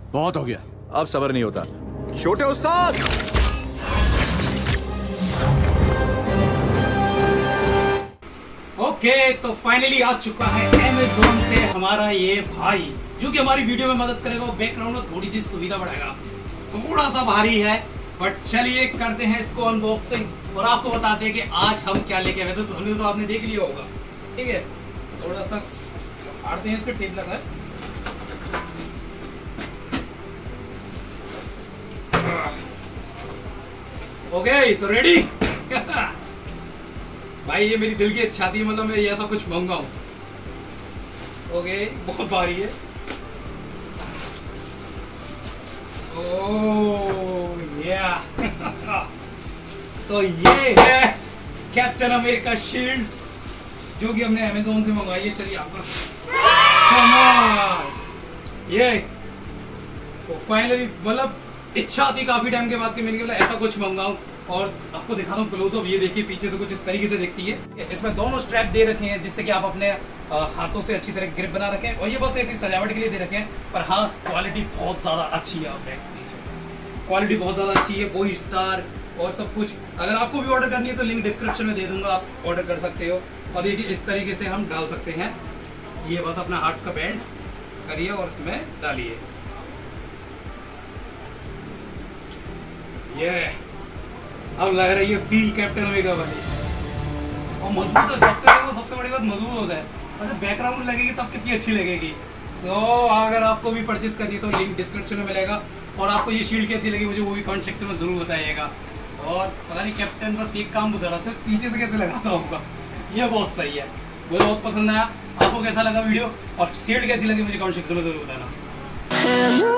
बहुत हो गया, अब सब्र नहीं होता। छोटे उस्ताद, ओके, तो फाइनली आ चुका है Amazon से हमारा ये भाई, जो कि हमारी वीडियो में मदद करेगा। बैकग्राउंड में थोड़ी सी सुविधा बढ़ाएगा, थोड़ा सा भारी है, बट चलिए करते हैं इसको अनबॉक्सिंग और आपको बताते हैं कि आज हम क्या लेके। वैसे तो आपने देख लिया होगा, ठीक है। थोड़ा सा फाड़ते हैं, इसके टेप लगा है। ओके, तो रेडी भाई, ये मेरी दिल की इच्छा थी, मतलब मैं ये ऐसा कुछ मंगाऊं। ओके, बहुत भारी है। ओह या तो ये है कैप्टन अमेरिका शील्ड, जो कि हमने अमेज़न से मंगवाई है। चलिए आपका ये तो फाइनली, मतलब इच्छा थी काफी टाइम के बाद कि मैंने ऐसा कुछ मंगाऊं। और आपको दिखाता हूँ क्लोजअप, ये देखिए पीछे से कुछ इस तरीके से दिखती है। इसमें दोनों स्ट्रैप दे रखे हैं, जिससे कि आप अपने हाथों से अच्छी तरह ग्रिप बना रखें। और ये बस ऐसी सजावट के लिए दे रखे हैं, पर हाँ क्वालिटी बहुत ज़्यादा अच्छी है। आप क्वालिटी बहुत ज़्यादा अच्छी है, बोई स्टार और सब कुछ। अगर आपको भी ऑर्डर करनी है तो लिंक डिस्क्रिप्शन में दे दूंगा, आप ऑर्डर कर सकते हो। और ये इस तरीके से हम डाल सकते हैं। ये बस अपना हाथ का बैंड करिए और इसमें डालिए। ये अब लग रही है फील कैप्टन अमेरिका वाली, और मजबूत है। सबसे बड़ी बात मजबूत होता है। अच्छा, बैकग्राउंड लगेगी तब कितनी अच्छी लगेगी। तो अगर आपको भी परचेज करनी है तो लिंक डिस्क्रिप्शन में मिलेगा। और आपको ये शील्ड कैसी लगी मुझे वो भी कमेंट सेक्शन में जरूर बताइएगा। और पता नहीं कैप्टन बस एक काम पूछ रहा था, पीछे से कैसे लगाता हूँ आपका, ये बहुत सही है, मुझे बहुत पसंद आया। आपको कैसा लगा वीडियो और शील्ड कैसी लगी मुझे कमेंट सेक्शन में जरूर बताना।